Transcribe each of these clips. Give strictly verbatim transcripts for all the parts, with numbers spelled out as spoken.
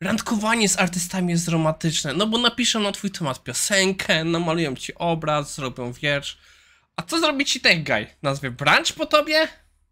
randkowanie z artystami jest romantyczne, no bo napiszą na twój temat piosenkę, namalują ci obraz, zrobią wiersz. A co zrobi ci ten guy? Nazwie brunch po tobie?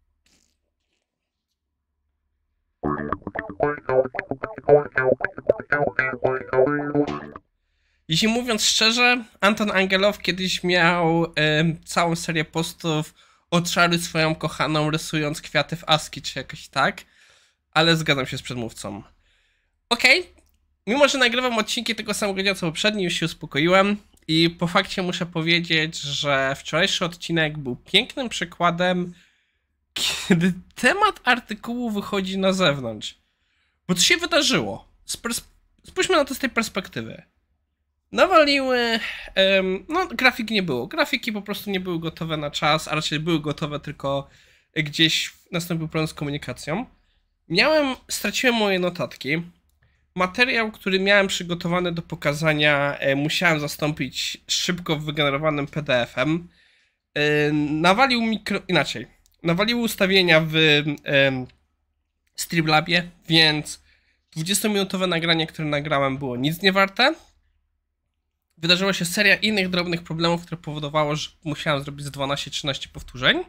Jeśli mówiąc szczerze, Anton Angelow kiedyś miał y, całą serię postów Oczaruj swoją kochaną, rysując kwiaty w ASCII czy jakoś tak, ale zgadzam się z przedmówcą. Okej, okay. Mimo że nagrywam odcinki tego samego dnia co poprzedni, już się uspokoiłem i po fakcie muszę powiedzieć, że wczorajszy odcinek był pięknym przykładem, kiedy temat artykułu wychodzi na zewnątrz. Bo co się wydarzyło? Spójrzmy na to z tej perspektywy. Nawaliły, um, no grafik nie było, grafiki po prostu nie były gotowe na czas, a raczej były gotowe, tylko gdzieś nastąpił problem z komunikacją. Miałem, straciłem moje notatki, materiał, który miałem przygotowany do pokazania, e, musiałem zastąpić szybko wygenerowanym P D F-em. E, nawalił mikro, inaczej, nawalił ustawienia w e, Streamlabie, więc dwudziestominutowe nagranie, które nagrałem, było nic nie warte. Wydarzyła się seria innych drobnych problemów, które powodowało, że musiałem zrobić z dwanaście trzynaście powtórzeń.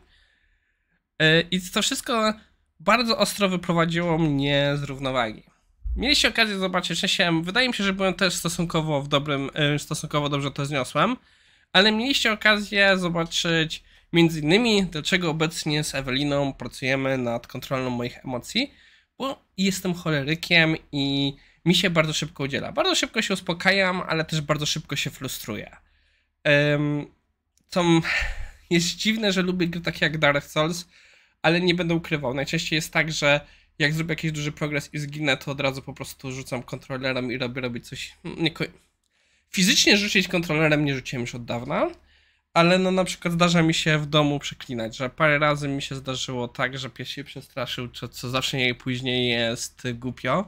I to wszystko bardzo ostro wyprowadziło mnie z równowagi. Mieliście okazję zobaczyć, że się, wydaje mi się, że byłem też stosunkowo w dobrym, stosunkowo dobrze to zniosłem, ale mieliście okazję zobaczyć między innymi, dlaczego obecnie z Eweliną pracujemy nad kontrolą moich emocji, bo jestem cholerykiem i mi się bardzo szybko udziela. Bardzo szybko się uspokajam, ale też bardzo szybko się frustruję. Um, to jest dziwne, że lubię gry takie jak Dark Souls, ale nie będę ukrywał. Najczęściej jest tak, że jak zrobię jakiś duży progres i zginę, to od razu po prostu rzucam kontrolerem i robię robić coś... Nie, fizycznie rzucić kontrolerem nie rzuciłem już od dawna, ale no na przykład zdarza mi się w domu przeklinać, że parę razy mi się zdarzyło tak, że pies się przestraszył, co, co zawsze nie później jest głupio.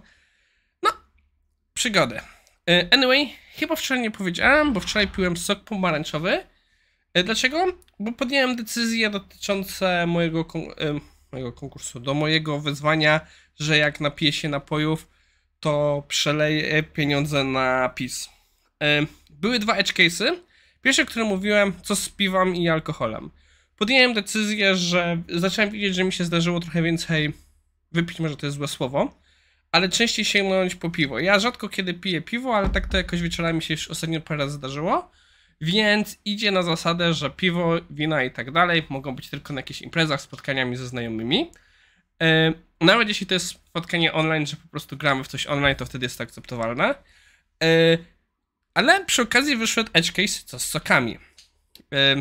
Przygody. Anyway, chyba wczoraj nie powiedziałem, bo wczoraj piłem sok pomarańczowy. Dlaczego? Bo podjąłem decyzję dotyczące mojego, kon mojego konkursu, do mojego wyzwania, że jak napiję się napojów, to przeleję pieniądze na PiS. Były dwa edge case'y. Pierwszy, o którym mówiłem, co z piwem i alkoholem. Podjąłem decyzję, że zacząłem widzieć, że mi się zdarzyło trochę więcej wypić, może to jest złe słowo, ale częściej sięgnąć po piwo. Ja rzadko kiedy piję piwo, ale tak to jakoś wieczorami się już ostatnio parę razy zdarzyło, więc idzie na zasadę, że piwo, wina i tak dalej mogą być tylko na jakichś imprezach, spotkaniami ze znajomymi. Yy, nawet jeśli to jest spotkanie online, że po prostu gramy w coś online, to wtedy jest to akceptowalne. Yy, ale przy okazji wyszedł edge case, co z sokami. Yy,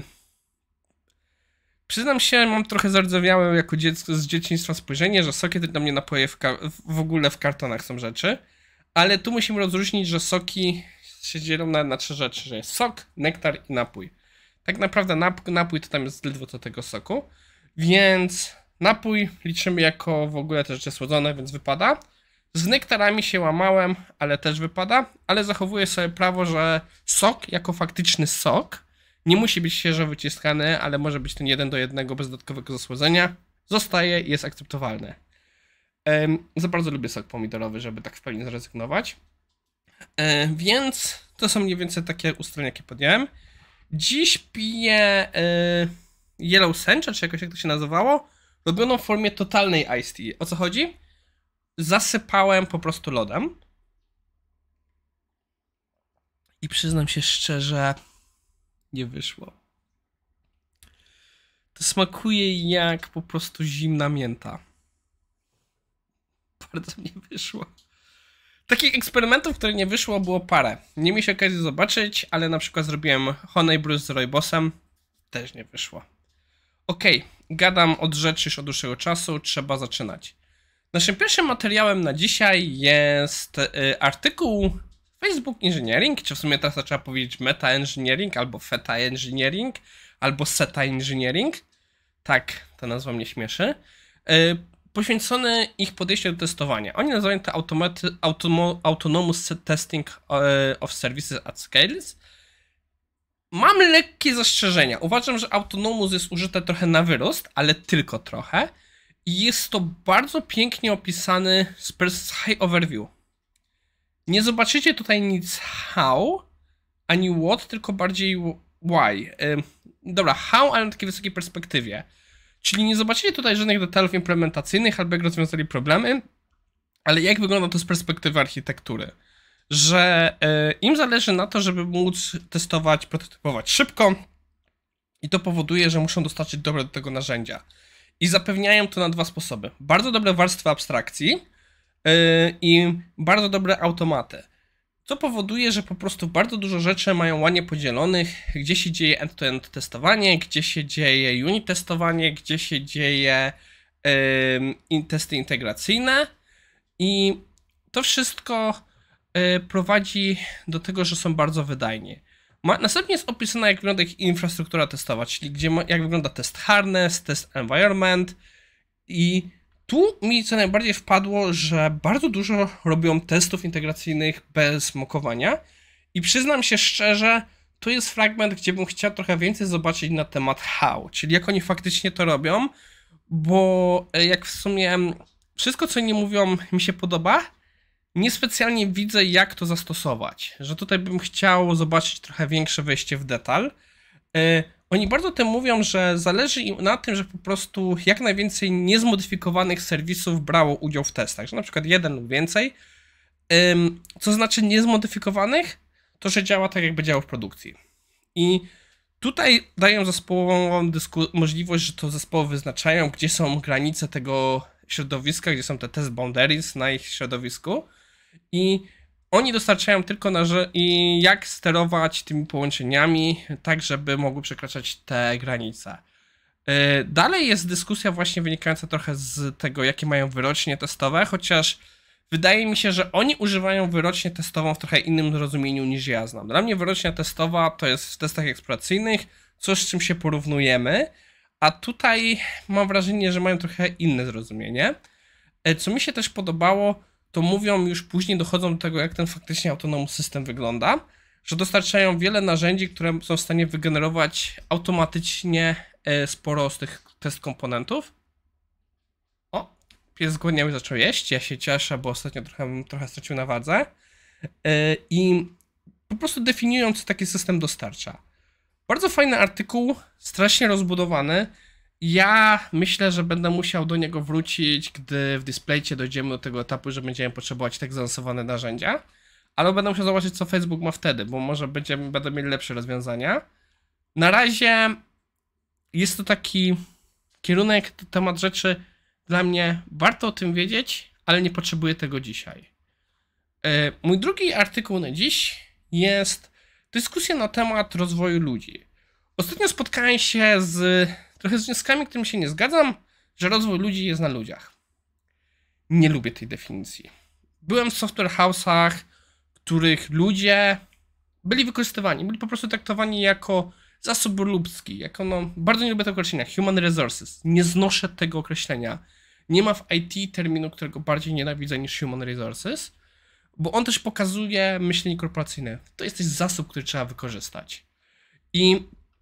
Przyznam się, mam trochę zardzewiałe jako dziecko z dzieciństwa spojrzenie, że soki to dla mnie napoje w, w ogóle w kartonach są rzeczy, ale tu musimy rozróżnić, że soki się dzielą na, na trzy rzeczy, że jest sok, nektar i napój. Tak naprawdę nap napój to tam jest ledwo co tego soku, więc napój liczymy jako w ogóle te rzeczy słodzone, więc wypada. Z nektarami się łamałem, ale też wypada, ale zachowuję sobie prawo, że sok jako faktyczny sok nie musi być świeżo wyciskany, ale może być ten jeden do jednego bez dodatkowego zasłodzenia. Zostaje i jest akceptowalny. Um, za bardzo lubię sok pomidorowy, żeby tak w pełni zrezygnować. Um, więc to są mniej więcej takie ustalenia, jakie podjąłem. Dziś piję um, Yellow Sencha, czy jakoś jak to się nazywało, robioną w formie totalnej iced tea. O co chodzi? Zasypałem po prostu lodem. I przyznam się szczerze, nie wyszło. To smakuje jak po prostu zimna mięta. Bardzo nie wyszło. Takich eksperymentów, które nie wyszło, było parę. Nie miałem okazji zobaczyć, ale na przykład zrobiłem Honey Brew z Rooibosem. Też nie wyszło. Okej, okay, gadam od rzeczy już od dłuższego czasu, trzeba zaczynać. Naszym pierwszym materiałem na dzisiaj jest y, artykuł Facebook Engineering, czy w sumie teraz trzeba powiedzieć Meta Engineering, albo Feta Engineering, albo Seta Engineering. Tak, ta nazwa mnie śmieszy. Yy, poświęcony ich podejściu do testowania. Oni nazywają to Autonomous Testing of Services at Scales. Mam lekkie zastrzeżenia. Uważam, że Autonomous jest użyte trochę na wyrost, ale tylko trochę. I jest to bardzo pięknie opisany z high overview. Nie zobaczycie tutaj nic how, ani what, tylko bardziej why. Dobra, how, ale na takiej wysokiej perspektywie. Czyli nie zobaczycie tutaj żadnych detalów implementacyjnych, albo jak rozwiązali problemy, ale jak wygląda to z perspektywy architektury. Że im zależy na to, żeby móc testować, prototypować szybko i to powoduje, że muszą dostarczyć dobre do tego narzędzia. I zapewniają to na dwa sposoby. Bardzo dobre warstwy abstrakcji yy, i bardzo dobre automaty. Co powoduje, że po prostu bardzo dużo rzeczy mają ładnie podzielonych, gdzie się dzieje end-to-end testowanie, gdzie się dzieje unit testowanie, gdzie się dzieje yy, testy integracyjne i to wszystko yy, prowadzi do tego, że są bardzo wydajni. Ma, następnie jest opisana, jak wygląda ich infrastruktura testowa, czyli gdzie ma, jak wygląda test harness, test environment i tu mi co najbardziej wpadło, że bardzo dużo robią testów integracyjnych bez mokowania i przyznam się szczerze, to jest fragment, gdzie bym chciał trochę więcej zobaczyć na temat how, czyli jak oni faktycznie to robią, bo jak w sumie wszystko, co nie mówią, mi się podoba, niespecjalnie widzę, jak to zastosować, że tutaj bym chciał zobaczyć trochę większe wejście w detal. Yy, oni bardzo tym mówią, że zależy im na tym, że po prostu jak najwięcej niezmodyfikowanych serwisów brało udział w testach, że na przykład jeden lub więcej. Yy, co znaczy niezmodyfikowanych? To, że działa tak, jakby działał w produkcji. I tutaj dają zespołom możliwość, że to zespoły wyznaczają, gdzie są granice tego środowiska, gdzie są te test boundaries na ich środowisku. I oni dostarczają tylko na i jak sterować tymi połączeniami, tak żeby mogły przekraczać te granice. Dalej jest dyskusja właśnie wynikająca trochę z tego, jakie mają wyrocznie testowe, chociaż wydaje mi się, że oni używają wyrocznie testową w trochę innym rozumieniu niż ja znam. Dla mnie wyrocznia testowa to jest w testach eksploracyjnych coś, z czym się porównujemy, a tutaj mam wrażenie, że mają trochę inne zrozumienie. Co mi się też podobało, to mówią już później, dochodzą do tego, jak ten faktycznie autonomny system wygląda, że dostarczają wiele narzędzi, które są w stanie wygenerować automatycznie sporo z tych test komponentów. O, pies zgłodniały zaczął jeść, ja się cieszę, bo ostatnio trochę, trochę stracił na wadze. I po prostu definiują, co taki system dostarcza. Bardzo fajny artykuł, strasznie rozbudowany. Ja myślę, że będę musiał do niego wrócić, gdy w Displaycie dojdziemy do tego etapu, że będziemy potrzebować tak zaawansowane narzędzia, ale będę musiał zobaczyć, co Facebook ma wtedy, bo może będziemy, będą mieli lepsze rozwiązania. Na razie jest to taki kierunek, temat rzeczy dla mnie, warto o tym wiedzieć, ale nie potrzebuję tego dzisiaj. Mój drugi artykuł na dziś jest dyskusja na temat rozwoju ludzi. Ostatnio spotkałem się z trochę z wnioskami, którym się nie zgadzam, że rozwój ludzi jest na ludziach. Nie lubię tej definicji. Byłem w software house'ach, w których ludzie byli wykorzystywani, byli po prostu traktowani jako zasób ludzki, jako no, bardzo nie lubię tego określenia, human resources. Nie znoszę tego określenia. Nie ma w I T terminu, którego bardziej nienawidzę niż human resources, bo on też pokazuje myślenie korporacyjne. To jest zasób, który trzeba wykorzystać. I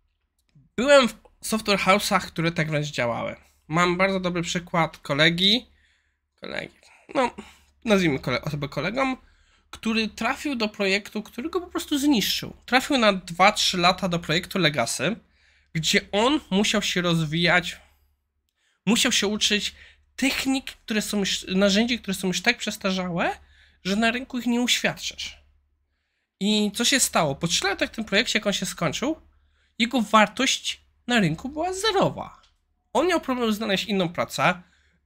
byłem w software house'ach, które tak wręcz działały. Mam bardzo dobry przykład kolegi, kolegi, no nazwijmy kole, osobę kolegą, który trafił do projektu, który go po prostu zniszczył. Trafił na dwa trzy lata do projektu Legacy, gdzie on musiał się rozwijać, musiał się uczyć technik, które są już, narzędzi, które są już tak przestarzałe, że na rynku ich nie uświadczysz. I co się stało? Po trzech latach w tym projekcie, jak on się skończył, jego wartość na rynku była zerowa. On miał problem znaleźć inną pracę.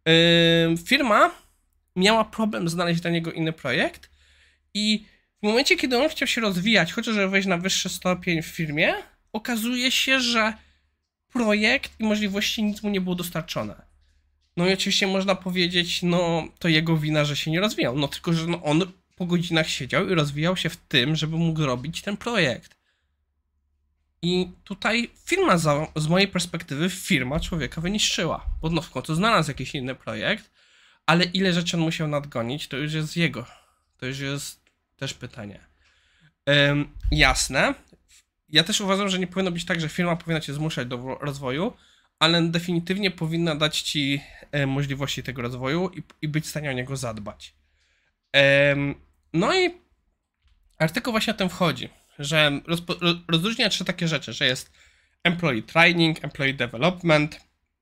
Yy, firma miała problem znaleźć dla niego inny projekt i w momencie, kiedy on chciał się rozwijać, chociaż żeby wejść na wyższy stopień w firmie, okazuje się, że projekt i możliwości nic mu nie było dostarczone. No i oczywiście można powiedzieć, no to jego wina, że się nie rozwijał. No tylko, że no, on po godzinach siedział i rozwijał się w tym, żeby mógł robić ten projekt. I tutaj firma, za, z mojej perspektywy, firma człowieka wyniszczyła. Bo no w końcu znalazł jakiś inny projekt, ale ile rzeczy on musiał nadgonić, to już jest jego. To już jest też pytanie. Ym, jasne. Ja też uważam, że nie powinno być tak, że firma powinna cię zmuszać do rozwoju, ale definitywnie powinna dać ci e, możliwości tego rozwoju i, i być w stanie o niego zadbać. Ym, no i Artykuł właśnie o tym wchodzi, że rozpo- rozróżnia trzy takie rzeczy, że jest employee training, employee development.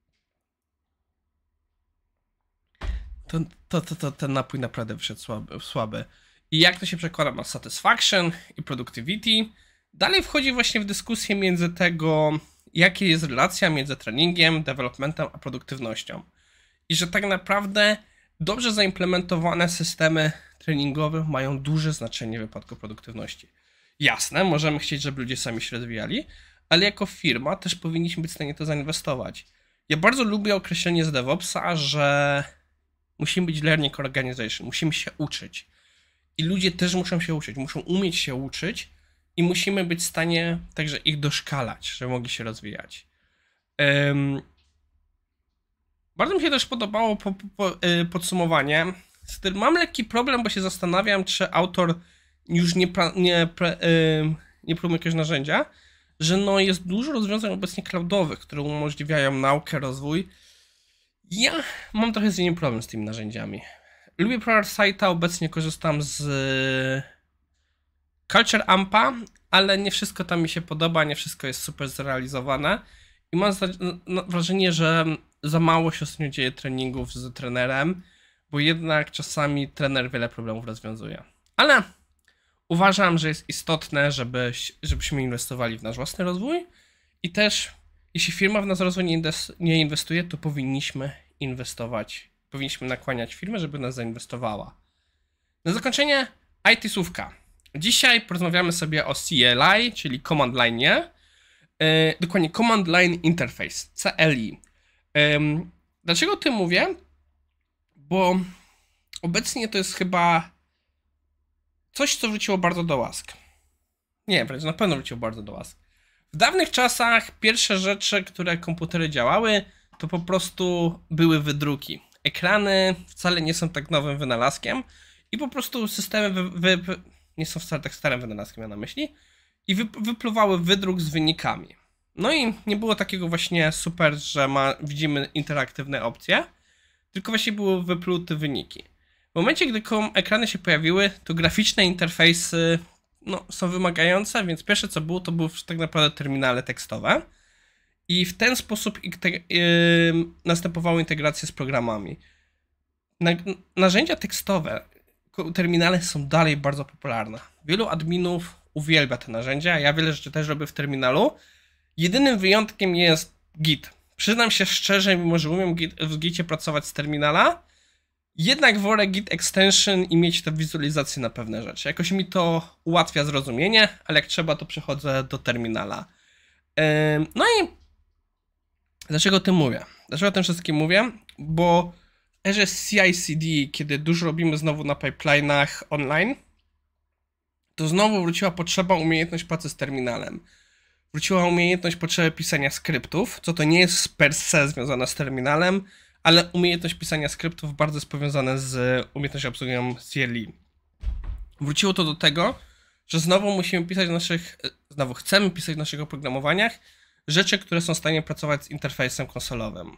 To, to, to, to ten napój naprawdę wyszedł słaby, słaby. I jak to się przekłada na satisfaction i productivity. Dalej wchodzi właśnie w dyskusję między tego, jaka jest relacja między treningiem, developmentem a produktywnością. I że tak naprawdę dobrze zaimplementowane systemy treningowe mają duże znaczenie w wypadku produktywności. Jasne, możemy chcieć, żeby ludzie sami się rozwijali, ale jako firma też powinniśmy być w stanie to zainwestować. Ja bardzo lubię określenie z DevOpsa, że musimy być learning organization, musimy się uczyć. I ludzie też muszą się uczyć, muszą umieć się uczyć i musimy być w stanie także ich doszkalać, żeby mogli się rozwijać. Um, bardzo mi się też podobało po, po, po, yy, podsumowanie. Z tym mam lekki problem, bo się zastanawiam, czy autor już nie, nie, yy, nie próbuje jakiegoś narzędzia, że no jest dużo rozwiązań obecnie cloudowych, które umożliwiają naukę, rozwój. Ja mam trochę z nimi problem z tymi narzędziami. Lubię ProArtSite'a, obecnie korzystam z Culture Ampa, ale nie wszystko tam mi się podoba, nie wszystko jest super zrealizowane i mam wrażenie, że za mało się ostatnio dzieje treningów z trenerem, bo jednak czasami trener wiele problemów rozwiązuje. Ale uważam, że jest istotne, żeby, żebyśmy inwestowali w nasz własny rozwój i też jeśli firma w nas rozwój nie inwestuje, to powinniśmy inwestować. Powinniśmy nakłaniać firmę, żeby nas zainwestowała. Na zakończenie I T słówka. Dzisiaj porozmawiamy sobie o C L I, czyli Command Line, nie? Yy, dokładnie Command Line Interface, C L I. Yy, dlaczego o tym mówię? Bo obecnie to jest chyba coś, co wróciło bardzo do łask. Nie, wręcz na pewno wróciło bardzo do łask. W dawnych czasach pierwsze rzeczy, które komputery działały, to po prostu były wydruki. Ekrany wcale nie są tak nowym wynalazkiem i po prostu systemy wy, wy, nie są wcale tak starym wynalazkiem, ja na myśli, i wy, wypluwały wydruk z wynikami. No i nie było takiego właśnie super, że ma, widzimy interaktywne opcje, tylko właśnie były wyplute wyniki. W momencie, gdy ekrany się pojawiły, to graficzne interfejsy no, są wymagające, więc pierwsze co było, to były tak naprawdę terminale tekstowe. I w ten sposób yy, następowały integracje z programami. Na, narzędzia tekstowe, terminale są dalej bardzo popularne. Wielu adminów uwielbia te narzędzia, ja wiele rzeczy też robię w terminalu. Jedynym wyjątkiem jest Git. Przyznam się szczerze, mimo że umiem git, w Gicie pracować z terminala, jednak wolę Git Extension i mieć tę wizualizację na pewne rzeczy. Jakoś mi to ułatwia zrozumienie, ale jak trzeba, to przechodzę do terminala. Yy, no i dlaczego o tym mówię? Dlaczego o tym wszystkim mówię? Bo w erze C I C D, kiedy dużo robimy znowu na pipeline'ach online, to znowu wróciła potrzeba, umiejętność pracy z terminalem. Wróciła umiejętność potrzeby pisania skryptów, co to nie jest per se związane z terminalem, ale umiejętność pisania skryptów bardzo jest powiązane z umiejętnością obsługiwania C L I. Wróciło to do tego, że znowu musimy pisać w naszych, znowu chcemy pisać w naszych oprogramowaniach rzeczy, które są w stanie pracować z interfejsem konsolowym.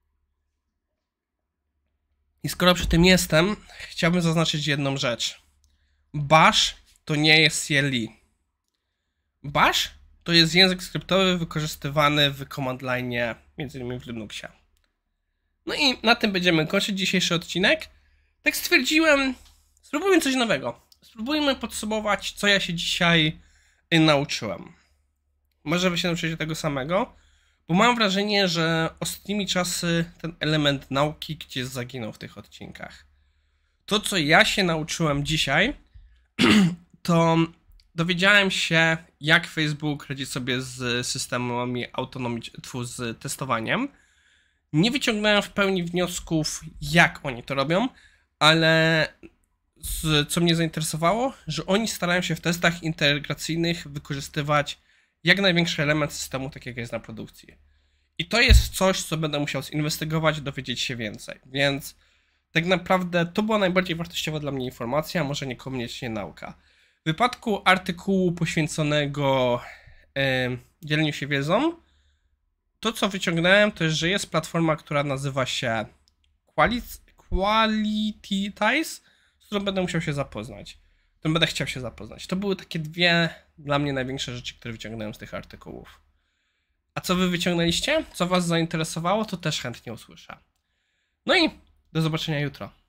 I skoro przy tym jestem, chciałbym zaznaczyć jedną rzecz. Bash to nie jest C L I. Bash to jest język skryptowy wykorzystywany w command line, między innymi w Linuxie. No i na tym będziemy kończyć dzisiejszy odcinek. Tak stwierdziłem, spróbujmy coś nowego. Spróbujmy podsumować, co ja się dzisiaj nauczyłem. Może wy się nauczycie tego samego, bo mam wrażenie, że ostatnimi czasy ten element nauki gdzieś zaginął w tych odcinkach. To, co ja się nauczyłem dzisiaj, to dowiedziałem się, jak Facebook radzi sobie z systemami autonomicznymi, z testowaniem. Nie wyciągnąłem w pełni wniosków, jak oni to robią, ale z, co mnie zainteresowało, że oni starają się w testach integracyjnych wykorzystywać jak największy element systemu, tak jak jest na produkcji. I to jest coś, co będę musiał zinwestygować, dowiedzieć się więcej. Więc tak naprawdę to była najbardziej wartościowa dla mnie informacja, może niekoniecznie nauka. W wypadku artykułu poświęconego yy, dzieleniu się wiedzą, to co wyciągnąłem, to jest, że jest platforma, która nazywa się Qualitize, z którą będę musiał się zapoznać. to będę chciał się zapoznać. To były takie dwie dla mnie największe rzeczy, które wyciągnąłem z tych artykułów. A co wy wyciągnęliście? Co was zainteresowało? To też chętnie usłyszę. No i do zobaczenia jutro.